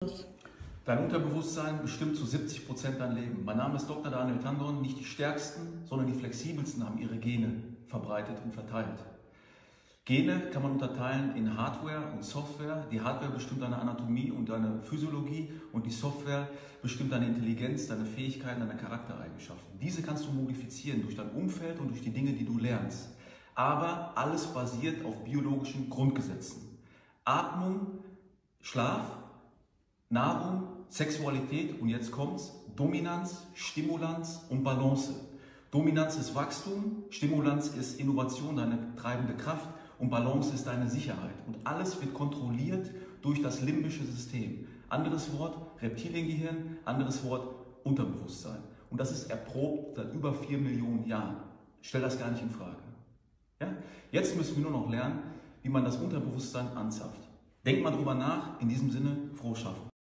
durch? Dein Unterbewusstsein bestimmt zu 70% dein Leben. Mein Name ist Dr. Daniel Tandon. Nicht die stärksten, sondern die flexibelsten haben ihre Gene verbreitet und verteilt. Gene kann man unterteilen in Hardware und Software. Die Hardware bestimmt deine Anatomie und deine Physiologie und die Software bestimmt deine Intelligenz, deine Fähigkeiten, deine Charaktereigenschaften. Diese kannst du modifizieren durch dein Umfeld und durch die Dinge, die du lernst. Aber alles basiert auf biologischen Grundgesetzen. Atmung, Schlaf, Nahrung, Sexualität und jetzt kommt's, Dominanz, Stimulanz und Balance. Dominanz ist Wachstum, Stimulanz ist Innovation, deine treibende Kraft und Balance ist deine Sicherheit. Und alles wird kontrolliert durch das limbische System. Anderes Wort Reptiliengehirn, anderes Wort Unterbewusstsein. Und das ist erprobt seit über 4 Millionen Jahren. Stell das gar nicht in Frage. Ja? Jetzt müssen wir nur noch lernen, wie man das Unterbewusstsein anzapft. Denkt mal drüber nach, in diesem Sinne, frohes Schaffen.